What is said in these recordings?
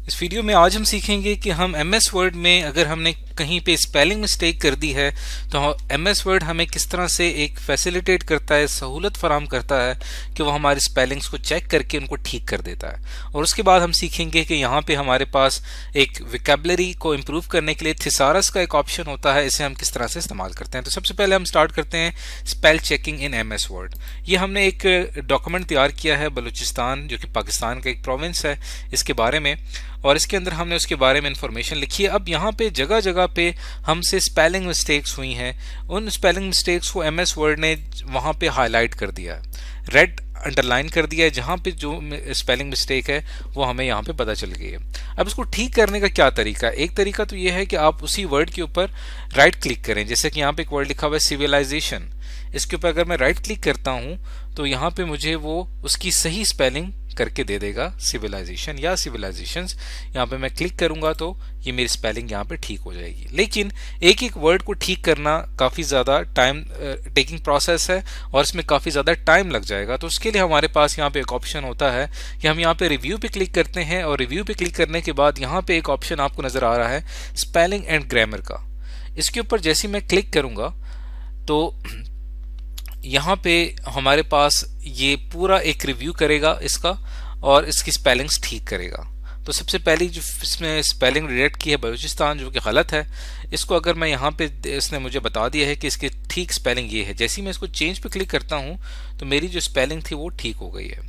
इस वीडियो में आज हम सीखेंगे कि हम MS वर्ड में अगर हमने कहीं पे स्पेलिंग मिस्टेक कर दी है तो MS वर्ड हमें किस तरह से एक फैसिलिटेट करता है, सहूलत फराम करता है कि वो हमारी स्पेलिंग्स को चेक करके उनको ठीक कर देता है। और उसके बाद हम सीखेंगे कि यहाँ पे हमारे पास एक विकेबलरी को इम्प्रूव करने के लिए थिसारस का एक ऑप्शन होता है, इसे हम किस तरह से इस्तेमाल करते हैं। तो सबसे पहले हम स्टार्ट करते हैं spell checking in MS word. ये हमने एक डॉक्यूमेंट तैयार किया है बलूचिस्तान, जो कि पाकिस्तान का एक प्रोविंस है, इसके बारे में, और इसके अंदर हमने उसके बारे में इंफॉर्मेशन लिखी है। अब यहाँ पे जगह जगह पे हमसे स्पेलिंग मिस्टेक्स हुई हैं, उन स्पेलिंग मिस्टेक्स को MS वर्ड ने वहाँ पे हाईलाइट कर दिया है, रेड अंडरलाइन कर दिया है, जहाँ पे जो स्पेलिंग मिस्टेक है वो हमें यहाँ पे पता चल गई है। अब इसको ठीक करने का क्या तरीका है? एक तरीका तो ये है कि आप उसी वर्ड के ऊपर राइट क्लिक करें। जैसे कि यहाँ पे एक वर्ड लिखा हुआ है सिविलाइजेशन, इसके ऊपर अगर मैं राइट क्लिक करता हूँ तो यहाँ पे मुझे वो उसकी सही स्पेलिंग करके दे देगा, सिविलाइजेशन या सिविलाइजेशंस। यहाँ पे मैं क्लिक करूंगा तो ये मेरी स्पेलिंग यहाँ पे ठीक हो जाएगी। लेकिन एक एक वर्ड को ठीक करना काफ़ी ज़्यादा टाइम टेकिंग प्रोसेस है और इसमें काफ़ी ज़्यादा टाइम लग जाएगा। तो उसके लिए हमारे पास यहाँ पे एक ऑप्शन होता है कि हम यहाँ पे रिव्यू पे क्लिक करते हैं, और रिव्यू पे क्लिक करने के बाद यहाँ पे एक ऑप्शन आपको नज़र आ रहा है स्पेलिंग एंड ग्रामर का। इसके ऊपर जैसे मैं क्लिक करूँगा तो यहाँ पे हमारे पास ये पूरा एक रिव्यू करेगा इसका और इसकी स्पेलिंग्स ठीक करेगा। तो सबसे पहली जो इसमें स्पेलिंग डिटेक्ट की है बलूचिस्तान, जो कि गलत है, इसको अगर मैं यहाँ पे, इसने मुझे बता दिया है कि इसकी ठीक स्पेलिंग ये है। जैसे ही मैं इसको चेंज पे क्लिक करता हूँ तो मेरी जो स्पेलिंग थी वो ठीक हो गई है।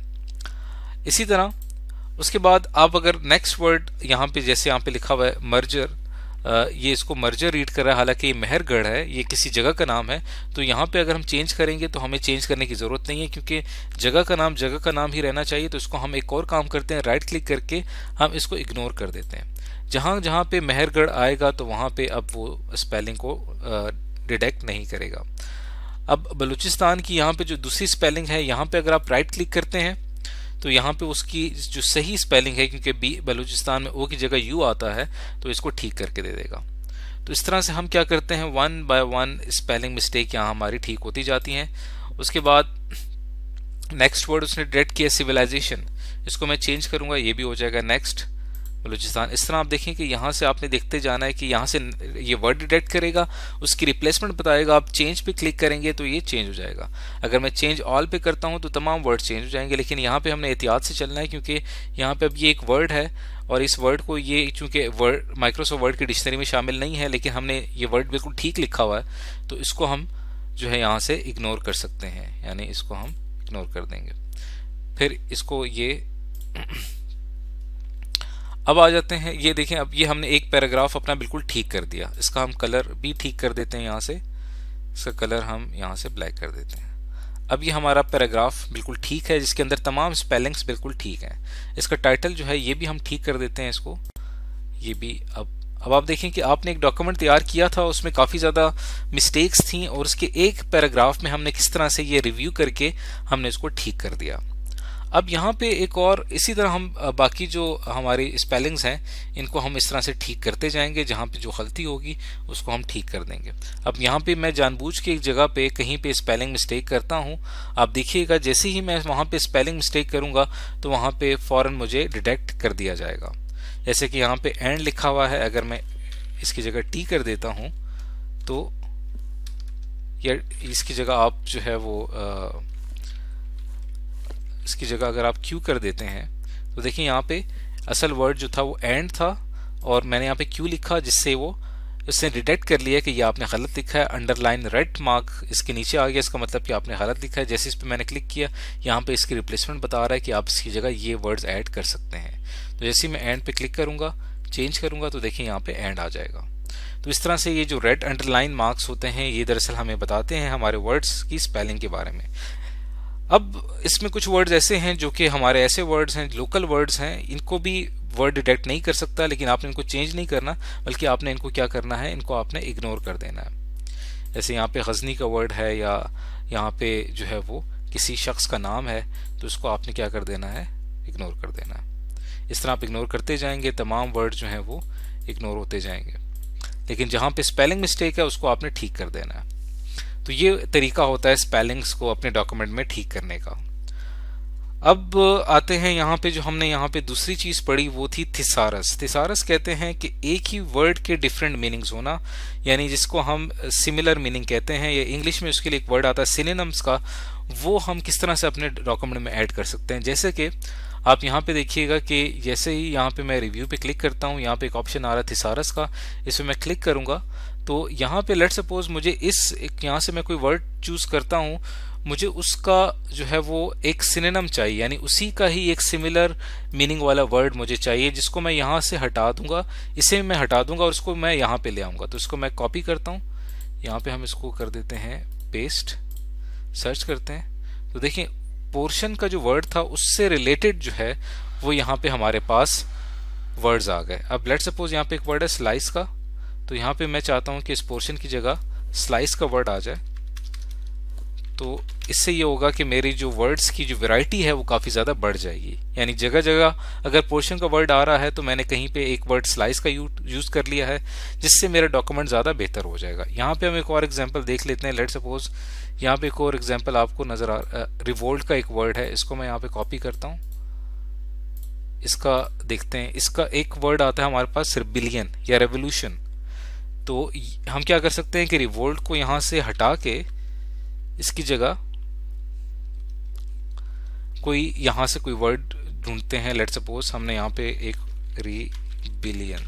इसी तरह उसके बाद आप अगर नेक्स्ट वर्ड यहाँ पे, जैसे यहाँ पे लिखा हुआ है मर्जर, ये इसको मर्जर रीड कर रहा है, हालांकि ये मेहरगढ़ है, ये किसी जगह का नाम है। तो यहाँ पे अगर हम चेंज करेंगे तो हमें चेंज करने की ज़रूरत नहीं है, क्योंकि जगह का नाम ही रहना चाहिए। तो इसको हम एक और काम करते हैं, राइट क्लिक करके हम इसको इग्नोर कर देते हैं। जहाँ जहाँ पे मेहरगढ़ आएगा तो वहाँ पे अब वो स्पेलिंग को डिटेक्ट नहीं करेगा। अब बलूचिस्तान की यहाँ पे जो दूसरी स्पेलिंग है, यहाँ पे अगर आप राइट क्लिक करते हैं तो यहाँ पे उसकी जो सही स्पेलिंग है, क्योंकि बलूचिस्तान में ओ की जगह यू आता है, तो इसको ठीक करके दे देगा। तो इस तरह से हम क्या करते हैं, 1 बाय 1 स्पेलिंग मिस्टेक यहाँ हमारी ठीक होती जाती हैं। उसके बाद नेक्स्ट वर्ड उसने डिटेक्ट किया सिविलाइजेशन, इसको मैं चेंज करूंगा, ये भी हो जाएगा नेक्स्ट बलूचिस्तान। इस तरह आप देखें कि यहाँ से आपने देखते जाना है कि यहाँ से ये वर्ड डिटेक्ट करेगा, उसकी रिप्लेसमेंट बताएगा। आप चेंज पे क्लिक करेंगे तो ये चेंज हो जाएगा। अगर मैं चेंज ऑल पे करता हूँ तो तमाम वर्ड चेंज हो जाएंगे। लेकिन यहाँ पे हमने एहतियात से चलना है, क्योंकि यहाँ पे अब ये एक वर्ड है और इस वर्ड को, ये चूंकि वर्ड माइक्रोसॉफ्ट वर्ड की डिक्शनरी में शामिल नहीं है, लेकिन हमने ये वर्ड बिल्कुल ठीक लिखा हुआ है, तो इसको हम जो है यहाँ से इग्नोर कर सकते हैं, यानी इसको हम इग्नोर कर देंगे। फिर इसको ये अब आ जाते हैं, ये देखें, अब ये हमने एक पैराग्राफ अपना बिल्कुल ठीक कर दिया। इसका हम कलर भी ठीक कर देते हैं, यहाँ से इसका कलर हम यहाँ से ब्लैक कर देते हैं। अब ये हमारा पैराग्राफ बिल्कुल ठीक है, जिसके अंदर तमाम स्पेलिंग्स बिल्कुल ठीक हैं। इसका टाइटल जो है ये भी हम ठीक कर देते हैं, इसको ये भी। अब आप देखें कि आपने एक डॉक्यूमेंट तैयार किया था, उसमें काफ़ी ज़्यादा मिस्टेक्स थी, और उसके एक पैराग्राफ में हमने किस तरह से ये रिव्यू करके हमने इसको ठीक कर दिया। अब यहाँ पे एक और इसी तरह हम बाकी जो हमारी स्पेलिंग्स हैं इनको हम इस तरह से ठीक करते जाएंगे, जहाँ पे जो गलती होगी उसको हम ठीक कर देंगे। अब यहाँ पे मैं जानबूझ के एक जगह पे कहीं पे स्पेलिंग मिस्टेक करता हूँ। आप देखिएगा जैसे ही मैं वहाँ पे स्पेलिंग मिस्टेक करूँगा तो वहाँ पे फ़ौरन मुझे डिटेक्ट कर दिया जाएगा। जैसे कि यहाँ पे एंड लिखा हुआ है, अगर मैं इसकी जगह टी कर देता हूँ तो या इसकी जगह आप जो है वो इसकी जगह अगर आप क्यू कर देते हैं तो देखिए यहाँ पे असल वर्ड जो था वो एंड था, और मैंने यहाँ पे क्यू लिखा, जिससे वो उसने डिटेक्ट कर लिया कि ये आपने गलत लिखा है। अंडरलाइन रेड मार्क इसके नीचे आ गया, इसका मतलब कि आपने गलत लिखा है। जैसे इस पर मैंने क्लिक किया, यहाँ पे इसकी रिप्लेसमेंट बता रहा है कि आप इसकी जगह ये वर्ड्स ऐड कर सकते हैं। तो जैसे ही मैं एंड पे क्लिक करूंगा, चेंज करूंगा, तो देखिए यहाँ पे एंड आ जाएगा। तो इस तरह से ये जो रेड अंडरलाइन मार्क्स होते हैं ये दरअसल हमें बताते हैं हमारे वर्ड्स की स्पेलिंग के बारे में। अब इसमें कुछ वर्ड्स ऐसे हैं जो कि हमारे ऐसे वर्ड्स हैं, लोकल वर्ड्स हैं, इनको भी वर्ड डिटेक्ट नहीं कर सकता, लेकिन आपने इनको चेंज नहीं करना, बल्कि आपने इनको क्या करना है, इनको आपने इग्नोर कर देना है। जैसे यहाँ पे गजनी का वर्ड है, या यहाँ पे जो है वो किसी शख्स का नाम है, तो इसको आपने क्या कर देना है, इग्नोर कर देना है। इस तरह आप इग्नोर करते जाएंगे, तमाम वर्ड जो हैं वो इग्नोर होते जाएंगे। लेकिन जहाँ पे स्पेलिंग मिस्टेक है उसको आपने ठीक कर देना है। तो ये तरीका होता है स्पेलिंग्स को अपने डॉक्यूमेंट में ठीक करने का। अब आते हैं यहाँ पे, जो हमने यहाँ पे दूसरी चीज पढ़ी वो थी थिसारस। थिसारस कहते हैं कि एक ही वर्ड के डिफरेंट मीनिंग्स होना, यानी जिसको हम सिमिलर मीनिंग कहते हैं, या इंग्लिश में उसके लिए एक वर्ड आता है सिनोनिम्स का, वो हम किस तरह से अपने डॉक्यूमेंट में ऐड कर सकते हैं। जैसे कि आप यहाँ पे देखिएगा कि जैसे ही यहाँ पे मैं रिव्यू पे क्लिक करता हूँ, यहाँ पे एक ऑप्शन आ रहा है थिसारस का, इसमें मैं क्लिक करूंगा तो यहाँ पे लेट्स सपोज मुझे यहाँ से मैं कोई वर्ड चूज करता हूँ, मुझे उसका जो है वो एक सिनोनिम चाहिए, यानी उसी का ही एक सिमिलर मीनिंग वाला वर्ड मुझे चाहिए, जिसको मैं यहाँ से हटा दूंगा, इसे मैं हटा दूंगा और उसको मैं यहाँ पे ले आऊंगा। तो इसको मैं कॉपी करता हूँ, यहाँ पे हम इसको कर देते हैं पेस्ट, सर्च करते हैं तो देखिए पोर्शन का जो वर्ड था उससे रिलेटेड जो है वो यहाँ पे हमारे पास वर्ड्स आ गए। अब लेट्स सपोज यहाँ पे एक वर्ड है स्लाइस का, तो यहाँ पे मैं चाहता हूँ कि इस पोर्शन की जगह स्लाइस का वर्ड आ जाए। तो इससे ये होगा कि मेरी जो वर्ड्स की जो वैरायटी है वो काफ़ी ज़्यादा बढ़ जाएगी, यानी जगह जगह अगर पोर्शन का वर्ड आ रहा है तो मैंने कहीं पे एक वर्ड स्लाइस का यूज़ कर लिया है, जिससे मेरा डॉक्यूमेंट ज़्यादा बेहतर हो जाएगा। यहाँ पे हम एक और एग्जांपल देख लेते हैं। लेट्स सपोज यहाँ पे एक और एग्जांपल आपको नज़र आ रिवोल्ट का एक वर्ड है, इसको मैं यहाँ पे कॉपी करता हूँ, इसका देखते हैं। इसका एक वर्ड आता है हमारे पास रिबिलियन या रेवोल्यूशन। तो हम क्या कर सकते हैं कि रिवोल्ट को यहाँ से हटा के इसकी जगह कोई यहाँ से कोई वर्ड ढूंढते हैं। लेट्स सपोज हमने यहाँ पे एक रिबिलियन।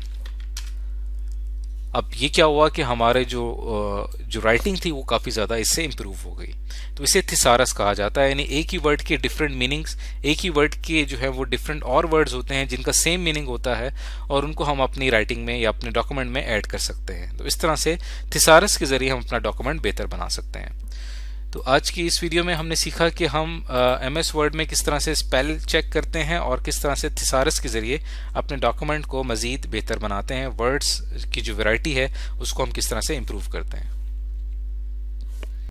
अब ये क्या हुआ कि हमारे जो राइटिंग थी वो काफ़ी ज़्यादा इससे इम्प्रूव हो गई। तो इसे थिसारस कहा जाता है, यानी एक ही वर्ड के डिफरेंट मीनिंग्स, एक ही वर्ड के जो है वो डिफरेंट और वर्ड्स होते हैं जिनका सेम मीनिंग होता है, और उनको हम अपनी राइटिंग में या अपने डॉक्यूमेंट में ऐड कर सकते हैं। तो इस तरह से थिसारस के ज़रिए हम अपना डॉक्यूमेंट बेहतर बना सकते हैं। तो आज की इस वीडियो में हमने सीखा कि हम MS वर्ड में किस तरह से स्पेल चेक करते हैं और किस तरह से थिसारस के ज़रिए अपने डॉक्यूमेंट को मज़ीद बेहतर बनाते हैं। वर्ड्स की जो वैरायटी है उसको हम किस तरह से इम्प्रूव करते हैं।